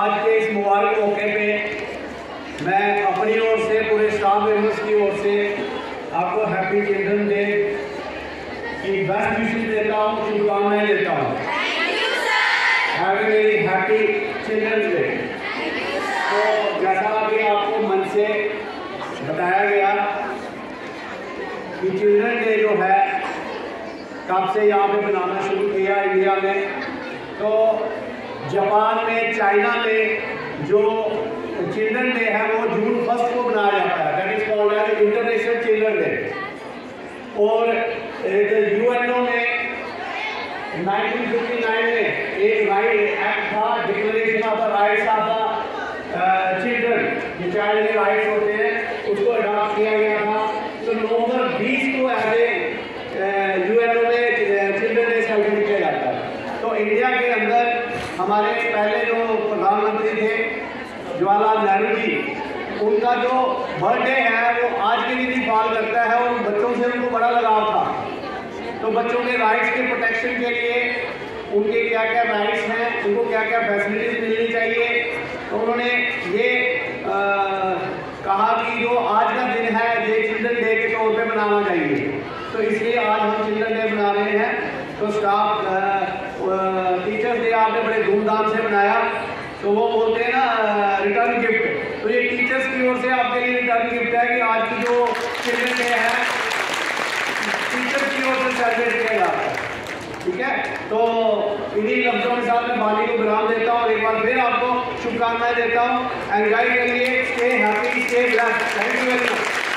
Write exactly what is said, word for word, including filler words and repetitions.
आज के इस मुबारक मौके पे मैं अपनी ओर से, पूरे स्टाफ मेंबर्स की ओर से आपको हैप्पी चिल्ड्रन डे की बेस्ट विशेस देता हूँ, शुभकामनाएं देता हूँ। Have a very happy children day. तो जैसा कि आपको मन से बताया गया कि चिल्ड्रन डे जो है कब से यहाँ पे बनाना शुरू किया इंडिया में, तो जापान में, चाइना में जो चिल्ड्रन डे है वो जून फर्स्ट को मनाया जाता है, that is called as international children day. और यूएनओ में नाइनटीन फिफ्टी नाइन में एक राइट एक्ट था, declaration of the rights of the children, जो चाइल्ड के राइट्स होते हैं, उसको अडॉप्ट किया गया था। तो नवंबर बीस को ऐसे यूएनओ में चिल्ड्रन डे सेलिब्रेट किया जाता है। तो इंडिया के अंदर हमारे पहले जो प्रधानमंत्री थे जवाहरलाल नेहरू जी, उनका जो बर्थडे है वो आज के दिन ही फॉल करता है और बच्चों से उनको बड़ा लगाव था। तो बच्चों के राइट्स के प्रोटेक्शन के लिए उनके क्या क्या राइट्स हैं, उनको क्या क्या फैसिलिटीज मिलनी चाहिए, तो उन्होंने ये आ, कहा कि जो आज का दिन है ये चिल्ड्रन डे के तौर पे मनाना चाहिए। तो इसलिए आज हम चिल्ड्रन डे मना रहे हैं। तो स्टाफ टीचर्स डे आपने बड़े धूमधाम से मनाया, तो वो बोलते हैं ना रिटर्न गिफ्ट, तो ये टीचर्स की ओर से आपके लिए रिटर्न गिफ्ट है कि आज की जो चिल्ड्रन डे है टीचर्स की ओर से सेलिब्रेट किया जाता है। ठीक है, तो इन्हीं लफ्जों के साथ मैं बाली को विराम देता हूँ और एक बार फिर आपको शुभकामनाएं देता हूँ। एंजॉय करिए, stay happy, stay blessed. Thank you very much.